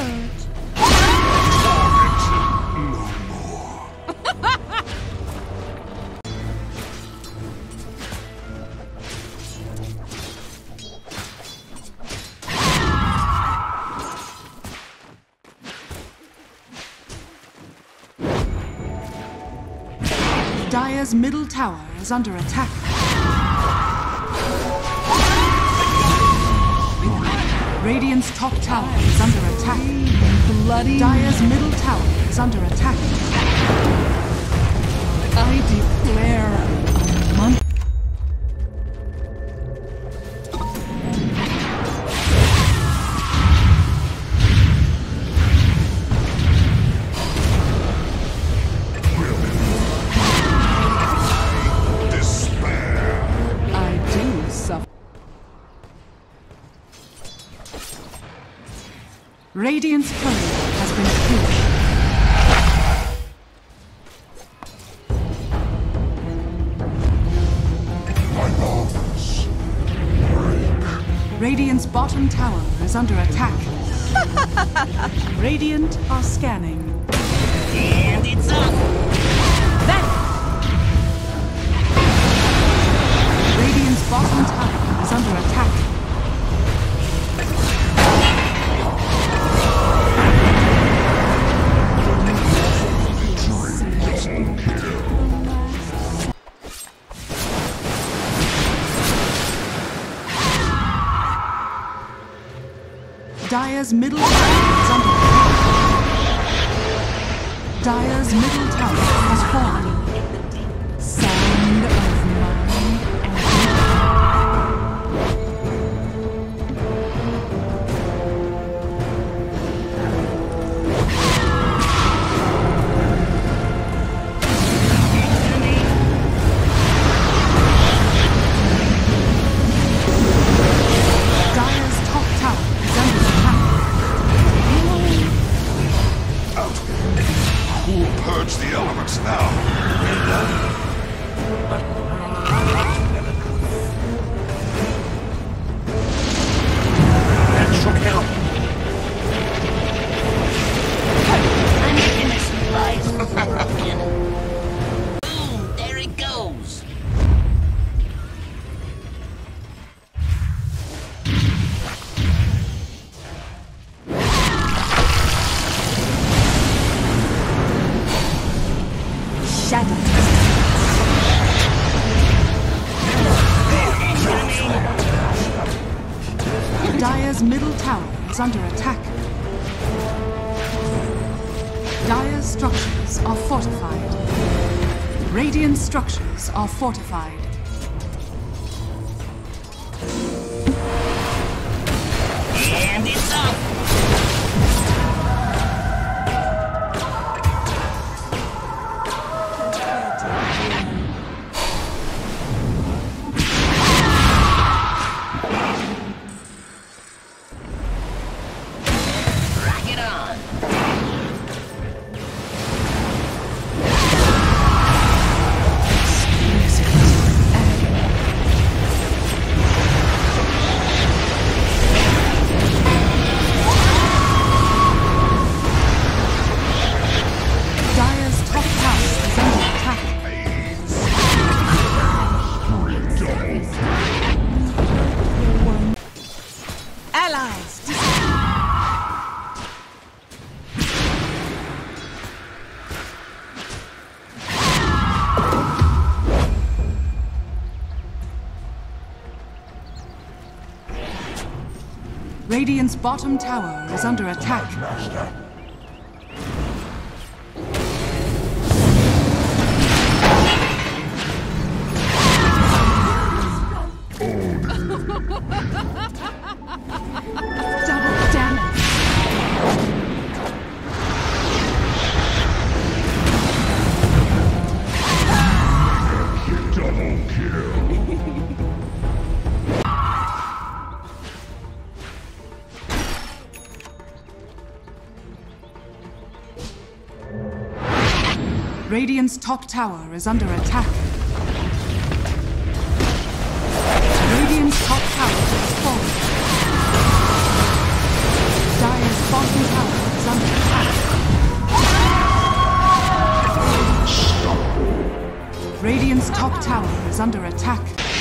hurt. Dire's middle tower is under attack. Radiant's top tower is under attack. Bloody Dire's middle tower is under attack. I declare a month. Radiant's courier has been killed. Radiant's bottom tower is under attack. Radiant are scanning. And it's up! Radiant's bottom tower is under attack. Dire's middle tower is under attack. Dire's middle tower has fallen. Sound of mine Dire's top tower is under attack. Who'll purge the elements now? That should help. I'm innocent lives broken. Boom! There it goes! Dire's middle tower is under attack. Dire's structures are fortified. Radiant structures are fortified. And it's up! Rock it on! Dire's top tower is under attack. allies. Radiant's bottom tower is under attack. Double damage. Double kill. Radiant's top tower is under attack. Radiant's top tower has fallen. Dire's bottom tower top tower is under attack.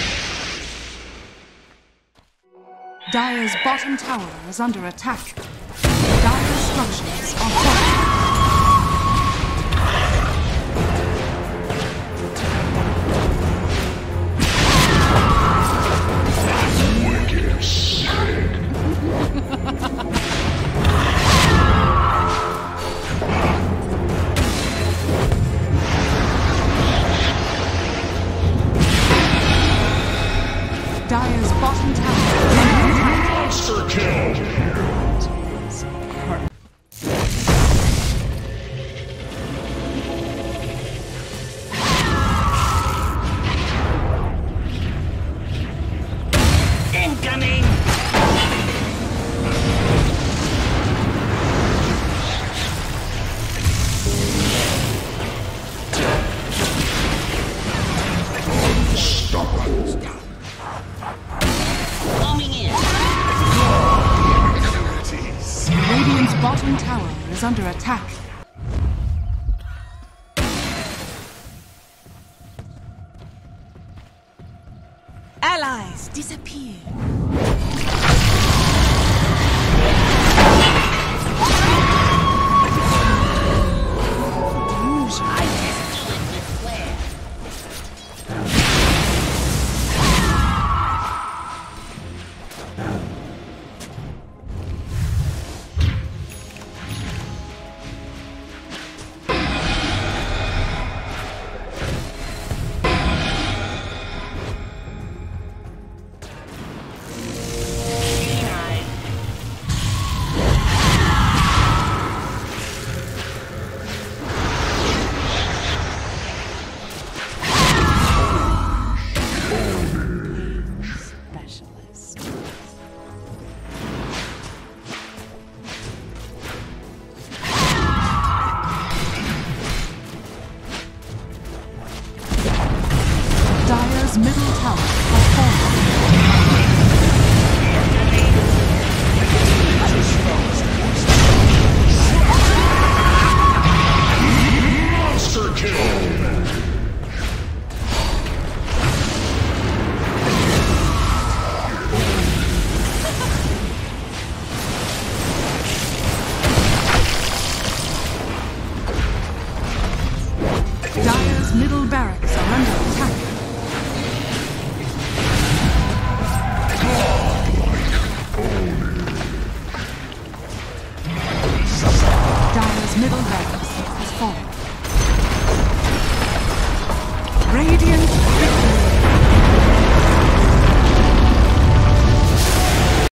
Dire's bottom tower is under attack. Dire's structures are falling. Dire's bottom tower is under attack. Monster kill! Incoming! Homing in. Radiant's bottom tower is under attack. Allies disappear. I just do it with flair. Specialist. Dire's middle tower has fallen. Monster kill! Dire's middle